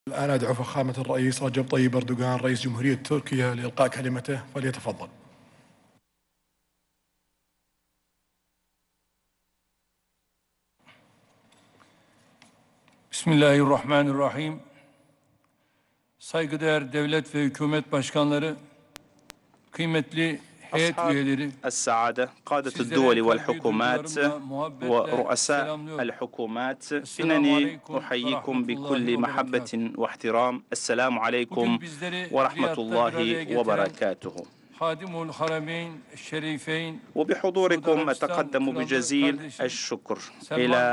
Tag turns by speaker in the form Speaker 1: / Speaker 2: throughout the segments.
Speaker 1: الآن أدعو فخامة الرئيس رجب طيب أردوغان رئيس جمهورية تركيا لإلقاء كلمته، فليتفضل.
Speaker 2: Bismillahirrahmanirrahim. Saygıdeğer devlet ve hükümet başkanları, kıymetli heyet üyeleri,
Speaker 3: السعادة قادة الدول والحكومات ورؤساء الحكومات، إنني أحييكم بكل محبة واحترام. السلام عليكم ورحمة الله وبركاته. وبحضوركم أتقدم بجزيل الشكر إلى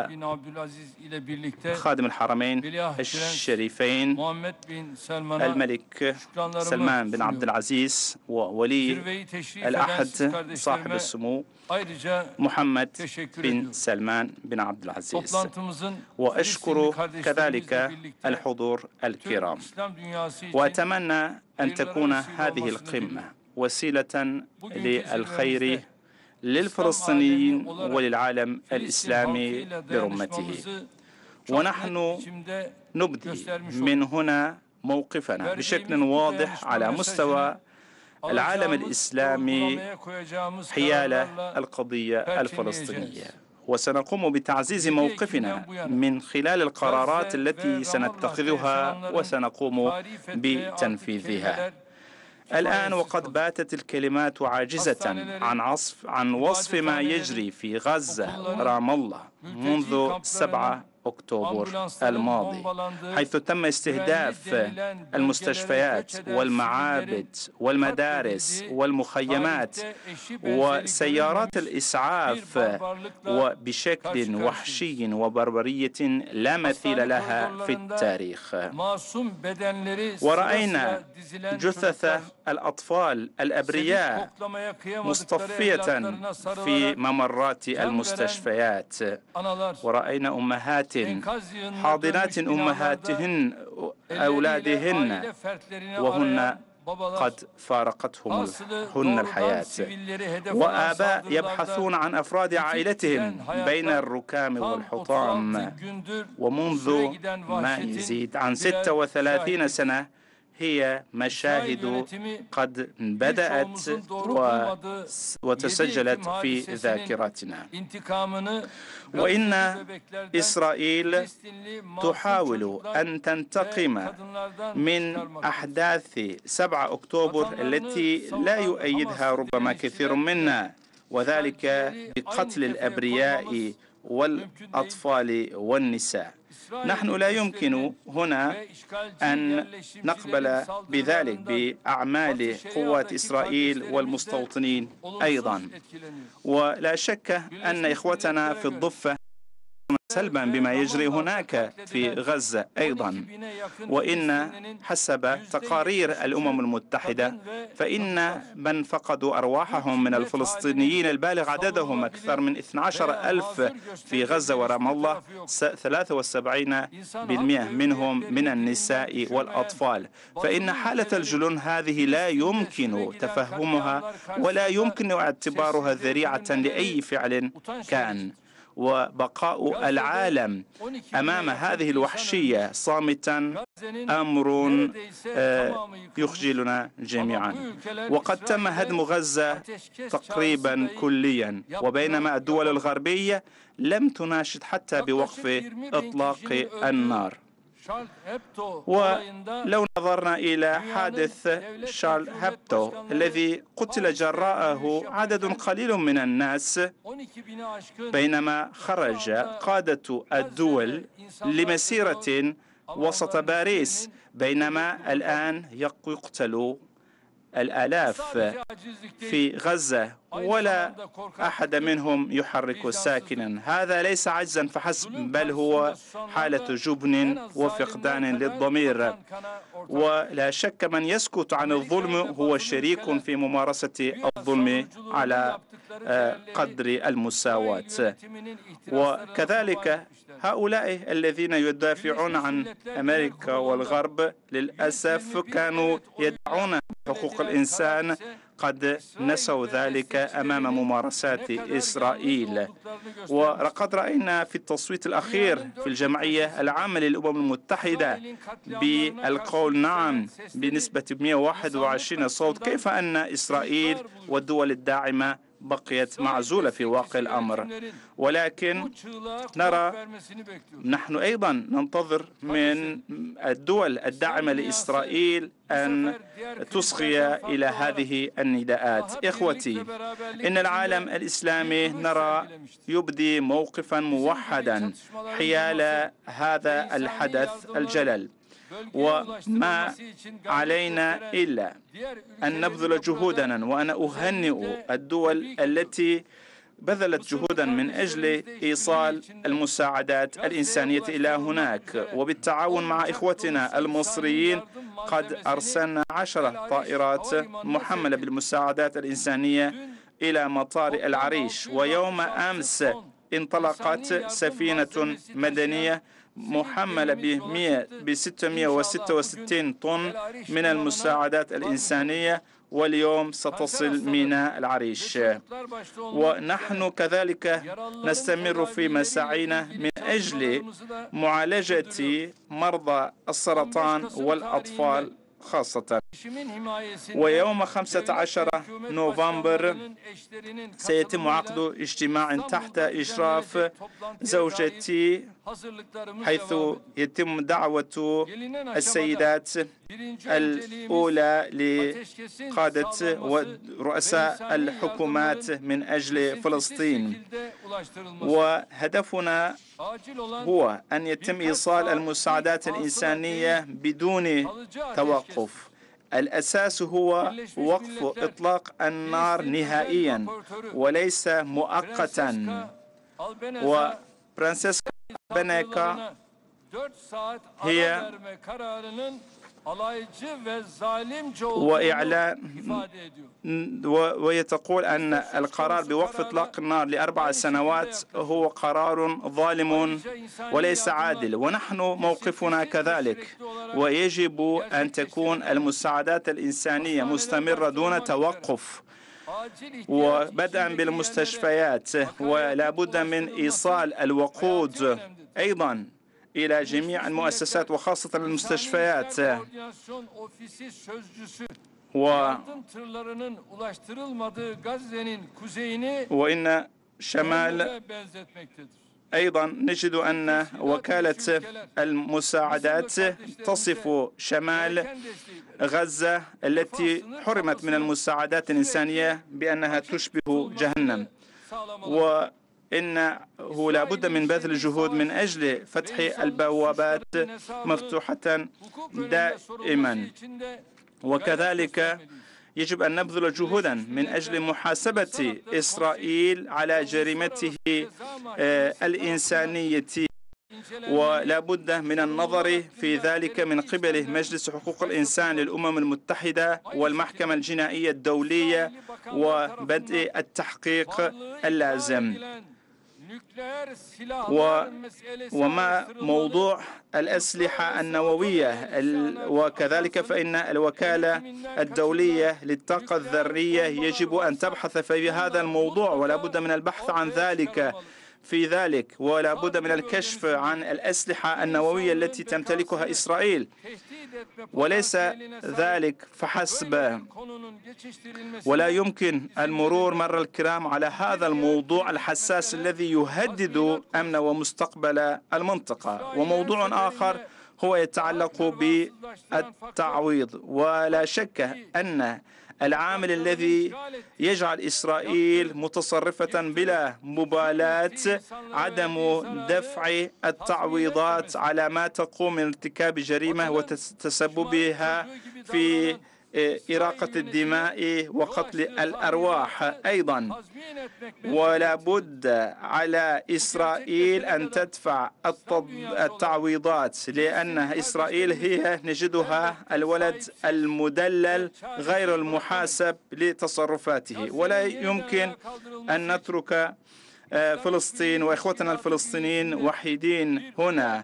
Speaker 3: خادم الحرمين الشريفين الملك سلمان بن عبد العزيز وولي العهد صاحب السمو محمد بن سلمان بن عبد العزيز، وأشكر كذلك الحضور الكرام. وأتمنى أن تكون هذه القمة وسيلة للخير للفلسطينيين وللعالم الإسلامي برمته. ونحن نبدي من هنا موقفنا بشكل واضح على مستوى العالم الإسلامي حيال القضية الفلسطينية، وسنقوم بتعزيز موقفنا من خلال القرارات التي سنتخذها وسنقوم بتنفيذها. الآن وقد باتت الكلمات عاجزة عن وصف ما يجري في غزة رام الله منذ 7 أكتوبر الماضي، حيث تم استهداف المستشفيات والمعابد والمدارس والمخيمات وسيارات الإسعاف، وبشكل وحشي وبربرية لا مثيل لها في التاريخ. ورأينا جثث الأطفال الأبرياء مصطفية في ممرات المستشفيات، ورأينا أمهات حاضنات أمهاتهن أولادهن وهن قد فارقتهم الحياة، وآباء يبحثون عن أفراد عائلتهم بين الركام والحطام، ومنذ ما يزيد عن 36 سنة هي مشاهد قد بدأت وتسجلت في ذاكرتنا. وإن إسرائيل تحاول أن تنتقم من أحداث 7 أكتوبر التي لا يؤيدها ربما كثير منا، وذلك بقتل الأبرياء والأطفال والنساء. نحن لا يمكن هنا أن نقبل بذلك بأعمال قوات إسرائيل والمستوطنين أيضا. ولا شك أن إخوتنا في الضفة سلبا بما يجري هناك في غزة أيضا، وإن حسب تقارير الأمم المتحدة فإن من فقدوا أرواحهم من الفلسطينيين البالغ عددهم أكثر من 12,000 في غزة ورام الله، 73% منهم من النساء والأطفال. فإن حالة الجنون هذه لا يمكن تفهمها ولا يمكن اعتبارها ذريعة لأي فعل كان، وبقاء العالم أمام هذه الوحشية صامتا أمر يخجلنا جميعا. وقد تم هدم غزة تقريبا كليا، وبينما الدول الغربية لم تناشد حتى بوقف إطلاق النار. ولو نظرنا إلى حادث شارل هيبدو الذي قتل جراءه عدد قليل من الناس، بينما خرج قادة الدول لمسيرة وسط باريس، بينما الآن يقتل الآلاف في غزة ولا أحد منهم يحرك ساكنا. هذا ليس عجزا فحسب، بل هو حالة جبن وفقدان للضمير. ولا شك من يسكت عن الظلم هو شريك في ممارسة الظلم على قدر المساواة. وكذلك هؤلاء الذين يدافعون عن أمريكا والغرب للأسف كانوا يدعون حقوق الإنسان قد نسوا ذلك أمام ممارسات إسرائيل. ولقد رأينا في التصويت الأخير في الجمعية العامة للأمم المتحدة بالقول نعم بنسبة 121 صوت كيف أن إسرائيل والدول الداعمة بقيت معزولة في واقع الأمر. ولكن نرى نحن أيضا ننتظر من الدول الداعمة لإسرائيل أن تصغي إلى هذه النداءات. إخوتي، إن العالم الإسلامي نرى يبدي موقفا موحدا حيال هذا الحدث الجلل، وما علينا إلا أن نبذل جهودنا. وأنا أهنئ الدول التي بذلت جهودا من أجل إيصال المساعدات الإنسانية إلى هناك، وبالتعاون مع إخوتنا المصريين قد أرسلنا 10 طائرات محملة بالمساعدات الإنسانية إلى مطار العريش. ويوم أمس انطلقت سفينة مدنية محملة ب 666 طن من المساعدات الإنسانية، واليوم ستصل ميناء العريش. ونحن كذلك نستمر في مساعينا من أجل معالجة مرضى السرطان والأطفال خاصة. ويوم 15 نوفمبر سيتم عقد اجتماع تحت إشراف زوجتي، حيث يتم دعوة السيدات الأولى لقادة ورؤساء الحكومات من أجل فلسطين. وهدفنا هو أن يتم إيصال المساعدات الإنسانية بدون توقف. الأساس هو وقف إطلاق النار نهائيا وليس مؤقتا. وفرانسيسكا بنيكا هي وهي تقول أن القرار بوقف إطلاق النار ل4 سنوات هو قرار ظالم وليس عادل، ونحن موقفنا كذلك. ويجب أن تكون المساعدات الإنسانية مستمرة دون توقف، وبدءا بالمستشفيات، ولا بد من إيصال الوقود أيضا إلى جميع المؤسسات وخاصة المستشفيات. وإن شمال أيضا نجد أن وكالة المساعدات تصف شمال غزة التي حرمت من المساعدات الإنسانية بأنها تشبه جهنم. وإنه لا بد من بذل جهود من أجل فتح البوابات مفتوحة دائما. وكذلك يجب أن نبذل جهودا من أجل محاسبة إسرائيل على جريمته الإنسانية، ولا بد من النظر في ذلك من قبل مجلس حقوق الإنسان للأمم المتحدة والمحكمة الجنائية الدولية وبدء التحقيق اللازم. وما موضوع الأسلحة النووية، وكذلك فإن الوكالة الدولية للطاقة الذرية يجب أن تبحث في هذا الموضوع، ولا بد من البحث عن ذلك ولا بد من الكشف عن الأسلحة النووية التي تمتلكها إسرائيل. وليس ذلك فحسب، ولا يمكن المرور مر الكرام على هذا الموضوع الحساس الذي يهدد أمن ومستقبل المنطقة. وموضوع آخر هو يتعلق بالتعويض. ولا شك أن العامل الذي يجعل إسرائيل متصرفة بلا مبالاة عدم دفع التعويضات على ما تقوم من ارتكاب جريمة وتسببها في إراقة الدماء وقتل الأرواح أيضا. ولا بد على إسرائيل أن تدفع التعويضات، لأن إسرائيل هي نجدها الولد المدلل غير المحاسب لتصرفاته. ولا يمكن أن نترك فلسطين وإخوتنا الفلسطينيين وحيدين هنا،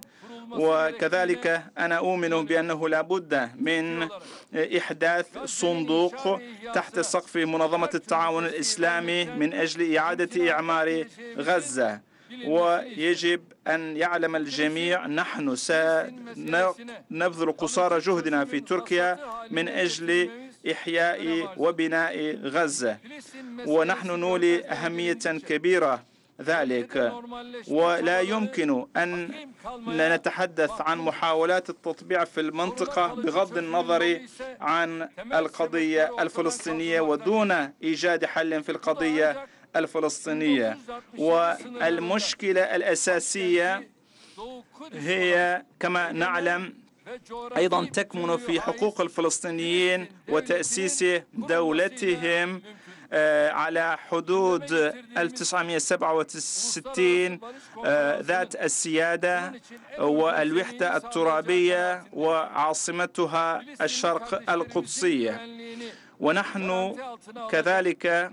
Speaker 3: وكذلك أنا أؤمن بأنه لا بد من إحداث صندوق تحت سقف منظمة التعاون الإسلامي من أجل إعادة إعمار غزة. ويجب أن يعلم الجميع نحن سنبذل قصارى جهدنا في تركيا من أجل إحياء وبناء غزة، ونحن نولي أهمية كبيرة ذلك. ولا يمكن أن نتحدث عن محاولات التطبيع في المنطقة بغض النظر عن القضية الفلسطينية ودون إيجاد حل في القضية الفلسطينية. والمشكلة الأساسية هي كما نعلم أيضا تكمن في حقوق الفلسطينيين وتأسيس دولتهم على حدود 1967 ذات السيادة والوحدة الترابية وعاصمتها الشرق القدسية. ونحن كذلك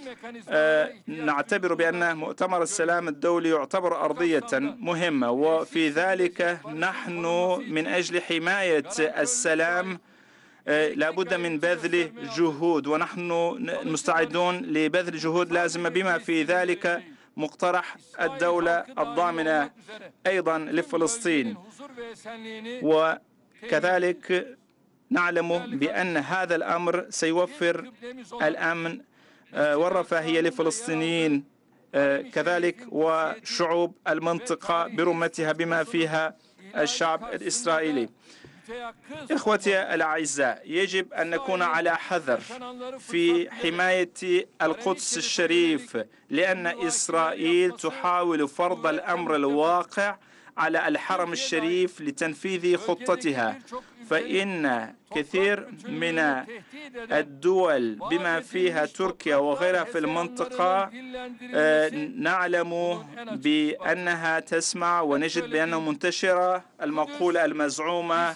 Speaker 3: نعتبر بأن مؤتمر السلام الدولي يعتبر أرضية مهمة، وفي ذلك نحن من أجل حماية السلام لا بد من بذل جهود، ونحن مستعدون لبذل جهود لازمة بما في ذلك مقترح الدولة الضامنة أيضا لفلسطين. وكذلك نعلم بأن هذا الأمر سيوفر الأمن والرفاهية للفلسطينيين كذلك وشعوب المنطقة برمتها بما فيها الشعب الإسرائيلي. إخوتي الأعزاء، يجب أن نكون على حذر في حماية القدس الشريف، لأن إسرائيل تحاول فرض الأمر الواقع على الحرم الشريف لتنفيذ خطتها. فإن كثير من الدول بما فيها تركيا وغيرها في المنطقة نعلم بأنها تسمع ونجد بأنه منتشرة المقولة المزعومة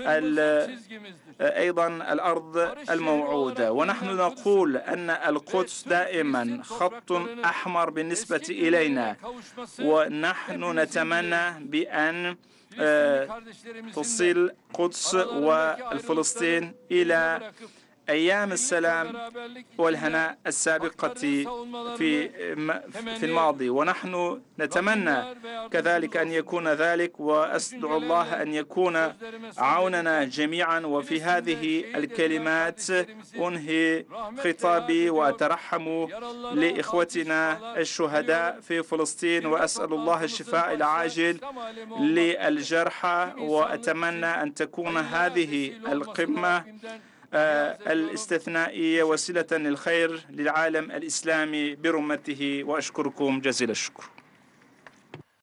Speaker 3: أيضا الأرض الموعودة. ونحن نقول أن القدس دائما خط أحمر بالنسبة إلينا، ونحن نتمنى بأن تصل القدس والفلسطين إلى أيام السلام والهناء السابقة في الماضي، ونحن نتمنى كذلك أن يكون ذلك، وأسأل الله أن يكون عوننا جميعا. وفي هذه الكلمات أنهي خطابي وأترحم لإخوتنا الشهداء في فلسطين، وأسأل الله الشفاء العاجل للجرحى، وأتمنى أن تكون هذه القمة الاستثنائية وسيلة للخير للعالم الإسلامي برمته. وأشكركم جزيل الشكر.